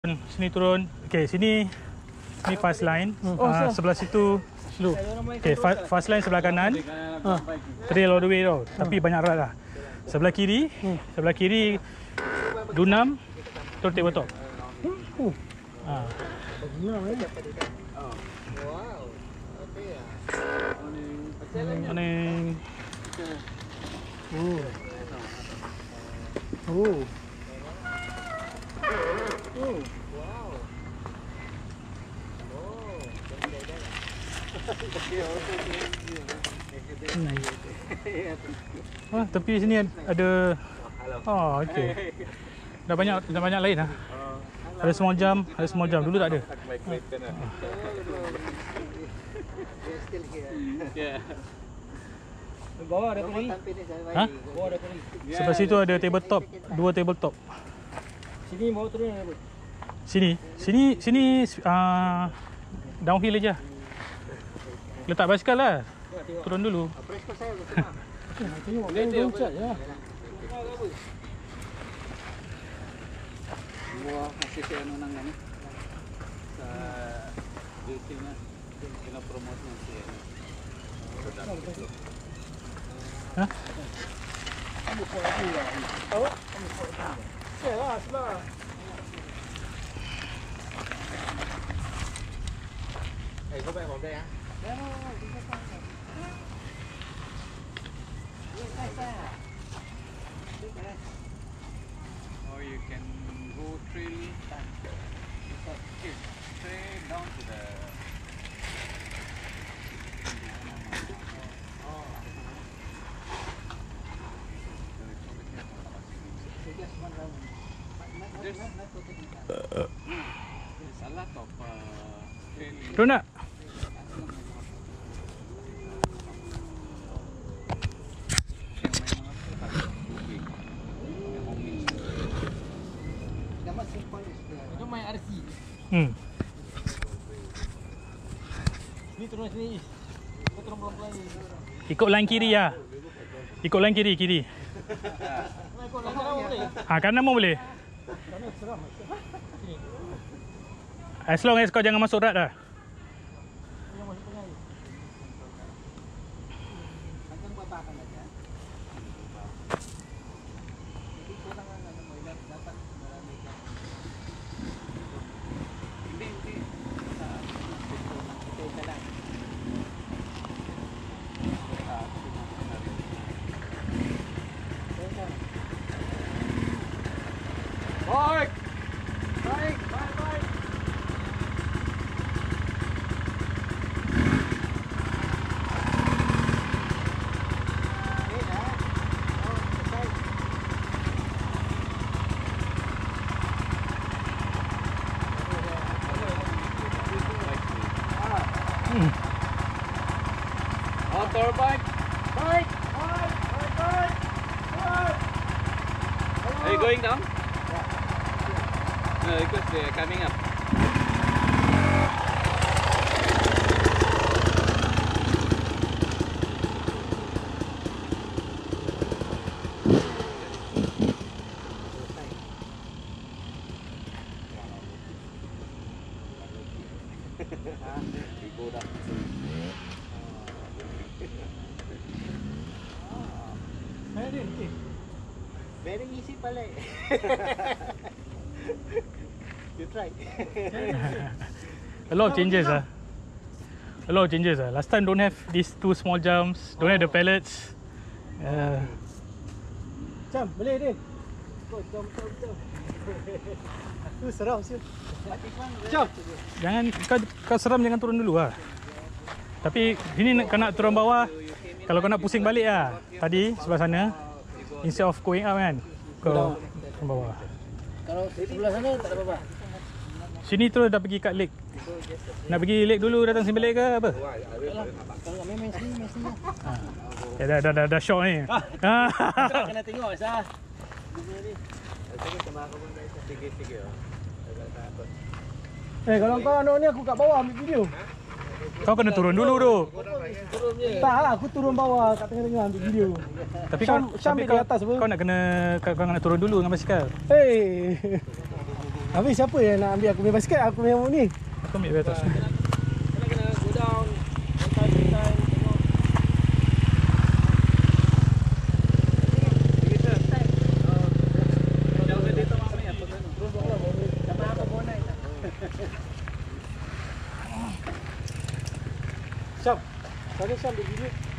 Sini turun. Okey, sini ni fast line. Sebelah situ slow. Okey, fast line sebelah kanan. Trail all the way tau. Tapi banyak rat lah. Sebelah kiri, Dunam, turun tabletop. Morning. Tepi sini ada. Okey. Dah banyak lain lah. Ada small jump, dulu tak ada. Bawah ada kuri. Bawah ada kuri. Sebelah situ ada tabletop, 2 tabletop. Sini bawah turun apa? Sini downhill aja. Letak basikal lah. Turun dulu. Tengok dia ucat je. Semua hasil saya nang ni. Sa datingnya kena promote nanti. Ha? Kamu buat apa lah? Oh? Selah, selah. Hey, go back from there. Or you can go trail straight down to the there's a lot of trail. Turun tak? Itu main RC. Sini turun sini. Kau turun pelan-pelan ni. Ikut line kiri lah. Ikut line kiri. Kau nak jalan boleh? Kanan pun boleh. Kanan seram. Sini. As long as kau jangan masuk rat lah. Yang masuk tengah ni. Panjang berapa akan aja? Jadi kurang ada boleh dapat berani. Ini kita jalan. Baik. Motorbike. Are you going down? No, because they're coming up. We go down. Very easy pala eh. You try. A lot of changes lah. Last time don't have these 2 small jumps, don't have the pellets. Jam, boleh dia. Jam. Tu seram siap. Jam. Jangan kau seram, jangan turun dulu lah. Tapi sini kau nak turun bawah. Kalau kau nak pusing balik lah. Tadi sebelah sana, instead of going up kan, kau turun bawah. Kalau sebelah sana tak ada apa-apa. Sini terus dah pergi kat lake. Nak pergi lake dulu, datang sini balik ke apa? Kalau main sini. Dah shock ni. Kena tengok sah. Kalau kau anak ni aku kat bawah ambil video. Kau kena turun dulu tu. Tak lah, aku turun bawah kat tengah-tengah ambil video. Tapi Syam di atas apa? kau nak turun dulu dengan basikal. Hey. Habis siapa yang nak ambil aku punya basket? Aku punya ni. Aku ambil di atas. Kena go down. Santai-santai tengok. Syam. Tadi Syam dia video.